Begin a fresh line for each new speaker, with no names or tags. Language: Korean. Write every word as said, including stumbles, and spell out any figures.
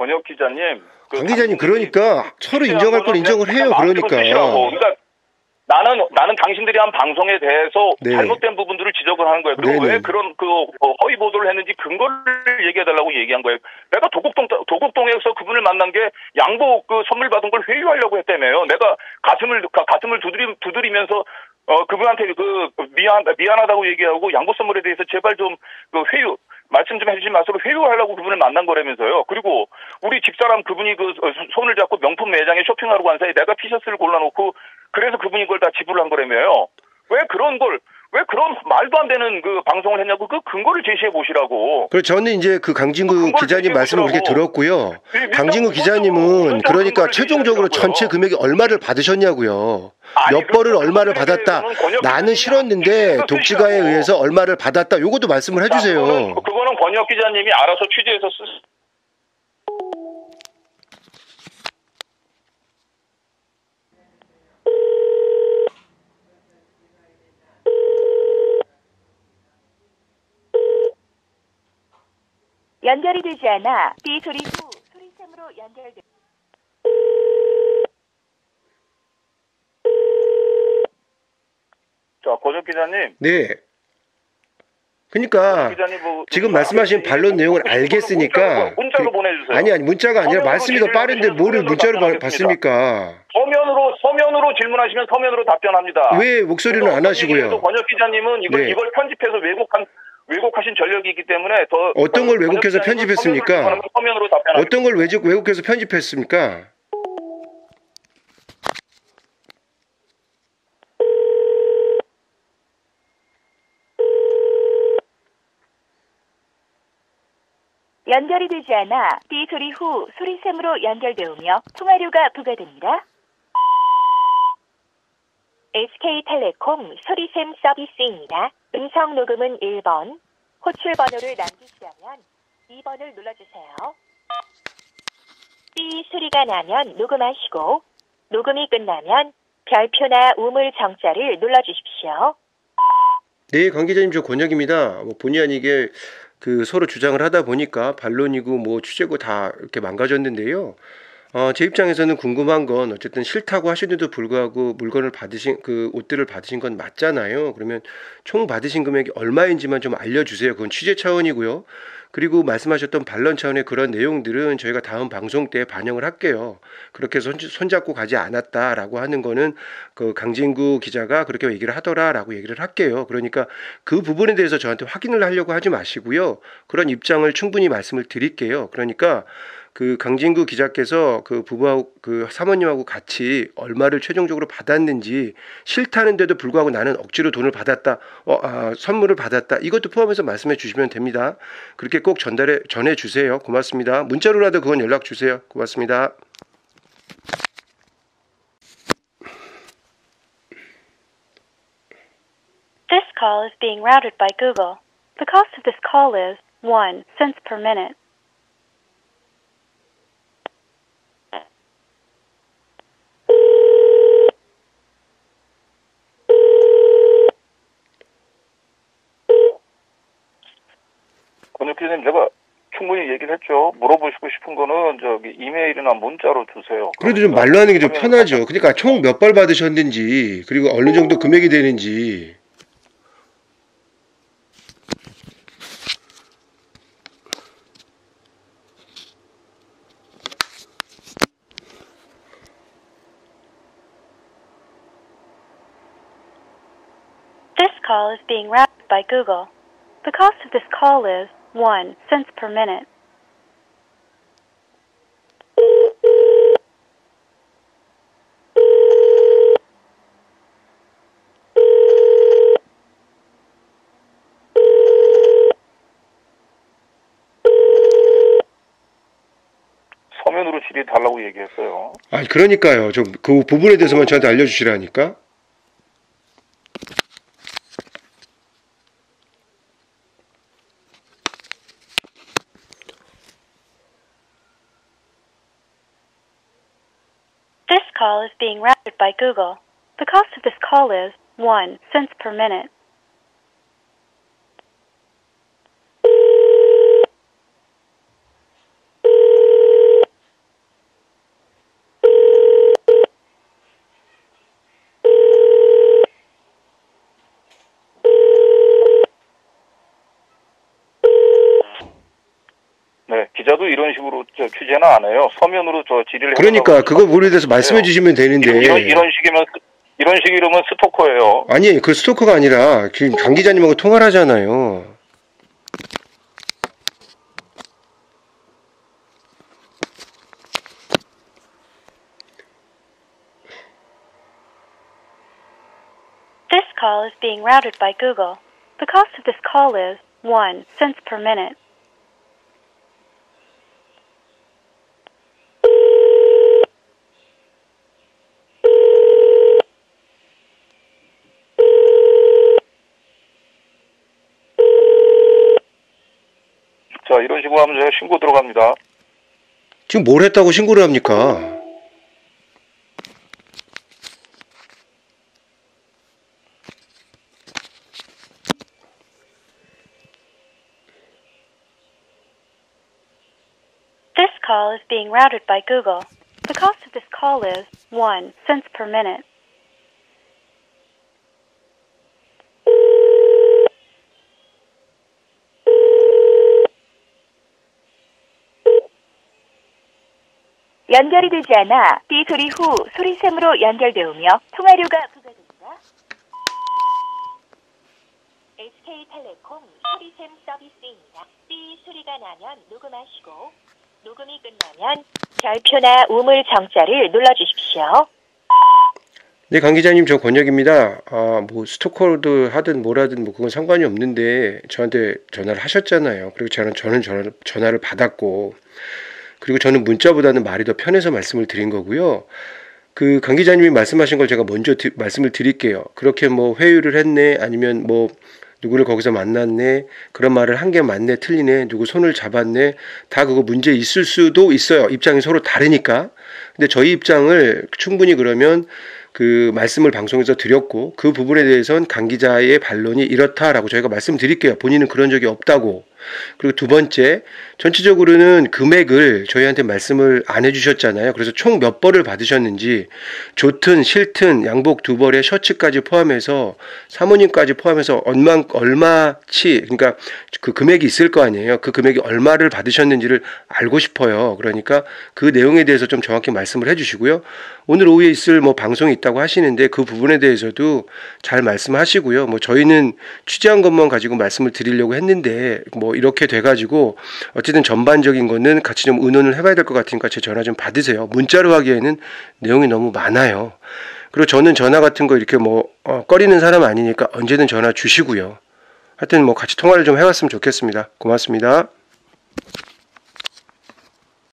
권혁 기자님. 그
강 기자님 그러니까 서로 인정할 건 인정을 해요. 그러니까.
그러니까 나는 나는 당신들이 한 방송에 대해서
네.
잘못된 부분들을 지적을 하는 거예요. 그리고
네네.
왜 그런 그 허위 보도를 했는지 근거를 얘기해달라고 얘기한 거예요. 내가 도곡동 도곡동에서 그분을 만난 게 양복 그 선물 받은 걸 회유하려고 했다며요. 내가 가슴을 가슴을 두드리 두드리면서 어 그분한테 그 미안 미안하다고 얘기하고 양복 선물에 대해서 제발 좀 그 회유 말씀 좀 해주지 마시고 회유하려고 그분을 만난 거라면서요. 그리고 우리 집사람 그분이 그 손을 잡고 명품 매장에 쇼핑하러 간 사이에 내가 티셔츠를 골라놓고 그래서 그분이 그걸 다 지불을 한 거라며요. 왜 그런 걸, 왜 그런 말도 안 되는 그 방송을 했냐고 그 근거를 제시해 보시라고.
그래서 저는 이제 그 강진구
그
기자님 말씀을 그렇게 들었고요.
네,
강진구 기자님은 그러니까 최종적으로 전체 금액이 얼마를 받으셨냐고요.
아니,
몇 벌을 얼마를
그런
받았다. 나는
기자님이
싫었는데 독지가에
쓰시라고.
의해서 얼마를 받았다. 요것도 말씀을 해주세요.
자, 그거는, 그거는 권혁 기자님이 알아서 취재해서 쓰.
연결이 되지 않아 삐 소리 후 소리샘으로 연결돼.
자, 권혁 기자님.
네. 그러니까
기자님 뭐
지금 말씀하신 반론 내용을 알겠으니까
문자로
그,
보내주세요.
아니 아니 문자가 아니라 말씀이 더 빠른데 뭐를 문자로 받, 받습니까?
서면으로 서면으로 질문하시면 서면으로 답변합니다.
왜 목소리는 안 하시고요?
권혁 기자님은 이걸
네.
이걸 편집해서 왜곡한 왜곡하신 전력이 있기 때문에 더
어떤 걸 왜곡해서 편집했습니까?
서면으로 답변.
어떤 걸 왜곡 왜곡해서 편집했습니까?
연결이 되지 않아 삐 소리 후 소리샘으로 연결되오며 통화료가 부과됩니다. 에스케이텔레콤 소리샘 서비스입니다. 음성 녹음은 일 번, 호출 번호를 남기시려면 이 번을 눌러주세요. 삐 소리가 나면 녹음하시고 녹음이 끝나면 별표나 우물 정자를 눌러주십시오.
네, 강 기자님, 저 권혁입니다. 뭐 본의 아니게 그 서로 주장을 하다 보니까 반론이고 뭐 취재고 다 이렇게 망가졌는데요. 어, 제 입장에서는 궁금한 건 어쨌든 싫다고 하시는데도 불구하고 물건을 받으신 그 옷들을 받으신 건 맞잖아요. 그러면 총 받으신 금액이 얼마인지만 좀 알려주세요. 그건 취재 차원이고요. 그리고 말씀하셨던 반론 차원의 그런 내용들은 저희가 다음 방송 때 반영을 할게요. 그렇게 손, 손잡고 가지 않았다라고 하는 거는 그 강진구 기자가 그렇게 얘기를 하더라라고 얘기를 할게요. 그러니까 그 부분에 대해서 저한테 확인을 하려고 하지 마시고요. 그런 입장을 충분히 말씀을 드릴게요. 그러니까 그 강진구 기자께서 그 부부하고 그 사모님하고 같이 얼마를 최종적으로 받았는지 싫다는데도 불구하고 나는 억지로 돈을 받았다, 어, 아, 선물을 받았다, 이것도 포함해서 말씀해 주시면 됩니다. 그렇게 꼭 전달해 전해 주세요. 고맙습니다. 문자로라도 그건 연락 주세요. 고맙습니다.
This call is being routed by Google. The cost of this call is one cent per minute.
권혁 기자님, 제가 충분히 얘기를 했죠. 물어보시고 싶은 거는 저기 이메일이나 문자로 주세요.
그래도 좀 말로 하는 게 좀 편하죠. 그러니까 총 몇 벌 받으셨는지, 그리고 어느 정도 금액이 되는지.
This call is being routed by Google. The cost of this call is one cent per minute.
서면으로 질의 달라고 얘기했어요.
아, 그러니까요. 좀 그 부분에 대해서만 저한테 알려주시라니까.
This call is being routed by Google. The cost of this call is one cent per minute.
가도 이런 식으로 저 취재는 안 해요. 서면으로 저 질의를
그러니까
해달라고
그거 부분에 대해서 말씀해 주시면 되는데.
이런, 이런, 이런 식이면 이런 식이면 스토커예요.
아니, 그 스토커가 아니라 지금 강 기자님하고 통화를 하잖아요.
This call is being routed by Google. The cost of this call is one cent per minute.
자, 이런 식으로 하면 제가 신고 들어갑니다.
지금 뭘 했다고 신고를 합니까?
This call is being routed by Google. The cost of this call is one cent per minute.
연결이 되지 않아 삐 소리 후 소리샘으로 연결되오며 통화료가 부과됩니다. 에스케이텔레콤 소리샘 서비스입니다. 삐 소리가 나면 녹음하시고 녹음이 끝나면 별표나 우물 정자를 눌러주십시오.
네, 강 기자님, 저 권혁입니다. 아, 뭐 스토커도 하든 뭐라든 뭐 그건 상관이 없는데 저한테 전화를 하셨잖아요. 그리고 저는 저는 전화, 전화를 받았고, 그리고 저는 문자보다는 말이 더 편해서 말씀을 드린 거고요. 그 강 기자님이 말씀하신 걸 제가 먼저 드, 말씀을 드릴게요. 그렇게 뭐 회유를 했네, 아니면 뭐 누구를 거기서 만났네, 그런 말을 한 게 맞네, 틀리네, 누구 손을 잡았네, 다 그거 문제 있을 수도 있어요. 입장이 서로 다르니까. 근데 저희 입장을 충분히 그러면 그 말씀을 방송에서 드렸고, 그 부분에 대해서는 강 기자의 반론이 이렇다라고 저희가 말씀드릴게요. 본인은 그런 적이 없다고. 그리고 두 번째, 전체적으로는 금액을 저희한테 말씀을 안 해주셨잖아요. 그래서 총 몇 벌을 받으셨는지, 좋든 싫든 양복 두 벌에 셔츠까지 포함해서 사모님까지 포함해서 얼마, 얼마치, 그러니까 그 금액이 있을 거 아니에요. 그 금액이 얼마를 받으셨는지를 알고 싶어요. 그러니까 그 내용에 대해서 좀 정확히 말씀을 해주시고요. 오늘 오후에 있을 뭐 방송이 있다고 하시는데 그 부분에 대해서도 잘 말씀하시고요. 뭐 저희는 취재한 것만 가지고 말씀을 드리려고 했는데 뭐 이렇게 돼가지고 어쨌든 전반적인 거는 같이 좀 의논을 해봐야 될 것 같으니까 제 전화 좀 받으세요. 문자로 하기에는 내용이 너무 많아요. 그리고 저는 전화 같은 거 이렇게 뭐 어, 꺼리는 사람 아니니까 언제든 전화 주시고요. 하여튼 뭐 같이 통화를 좀 해봤으면 좋겠습니다. 고맙습니다.